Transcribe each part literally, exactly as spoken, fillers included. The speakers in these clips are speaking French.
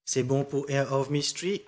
C'est bon pour Air of Mystery.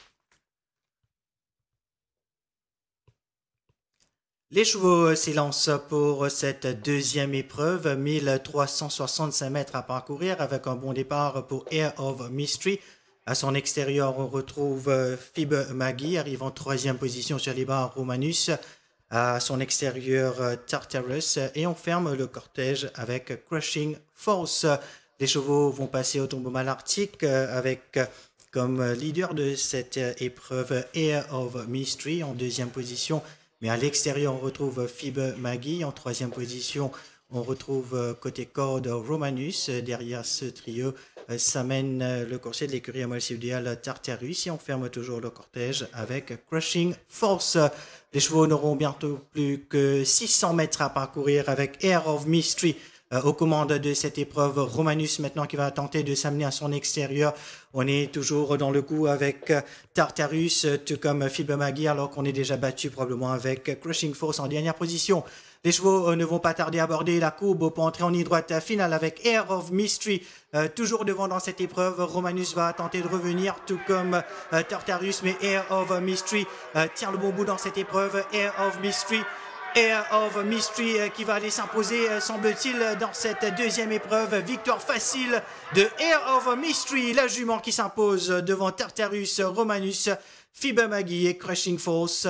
Les chevaux s'élancent pour cette deuxième épreuve, mille trois cent soixante-cinq mètres à parcourir avec un bon départ pour Air of Mystery. À son extérieur, on retrouve Phoebe Maggie, arrivant en troisième position sur les barres Romanus. À son extérieur, Tartarus. Et on ferme le cortège avec Crushing Force. Les chevaux vont passer au tombeau malarctique avec comme leader de cette épreuve Air of Mystery en deuxième position. Mais à l'extérieur, on retrouve Phoebe Maggie. En troisième position, on retrouve côté corde Romanus. Derrière ce trio, ça mène le coursier de l'écurie Amalcidial Tartarus. Et on ferme toujours le cortège avec Crushing Force. Les chevaux n'auront bientôt plus que six cents mètres à parcourir avec Air of Mystery euh, aux commandes de cette épreuve. Romanus maintenant qui va tenter de s'amener à son extérieur. On est toujours dans le coup avec Tartarus, tout comme Phoebe Maggie, alors qu'on est déjà battu probablement avec Crushing Force en dernière position. Les chevaux euh, ne vont pas tarder à aborder la courbe pour entrer en ligne droite finale avec Air of Mystery. Euh, toujours devant dans cette épreuve, Romanus va tenter de revenir, tout comme euh, Tartarus, mais Air of Mystery euh, tient le bon bout dans cette épreuve. Air of Mystery, Air of Mystery euh, qui va aller s'imposer, euh, semble-t-il, dans cette deuxième épreuve. Victoire facile de Air of Mystery, la jument qui s'impose devant Tartarus, Romanus, Phoebe Maggie et Crushing Force.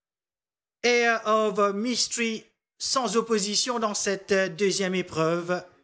Air of Mystery sans opposition dans cette deuxième épreuve.